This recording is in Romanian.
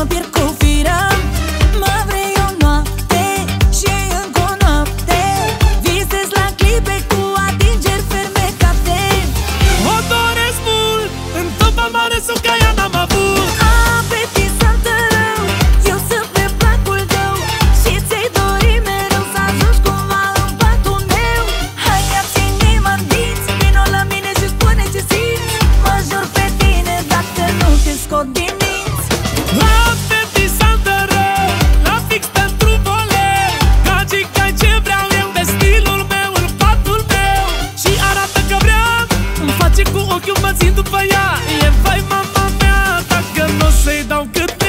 pierd cu firea. Mă vrei o noapte și încă o noapte. Visez la clipe cu atingeri fermecate. O doresc mult, în topa mare sau ca ea n-am avut. Apetisant rău, eu sunt pe placul tău și ți-ai dori mereu să ajungi cumva în patul meu. Hai ia-ți inima în dinți, vino la mine și spune ce simți. Mă jur pe tine dacă nu te scot din minți. Apetisant rău, la fix pentru voleu. Gagica-i ce vreau eu, de stilul meu, în patul meu. Și arată că vreau, îmi face cu ochiul, mă țin după ea. E vai mama mea, dacă n-o să-i dau cât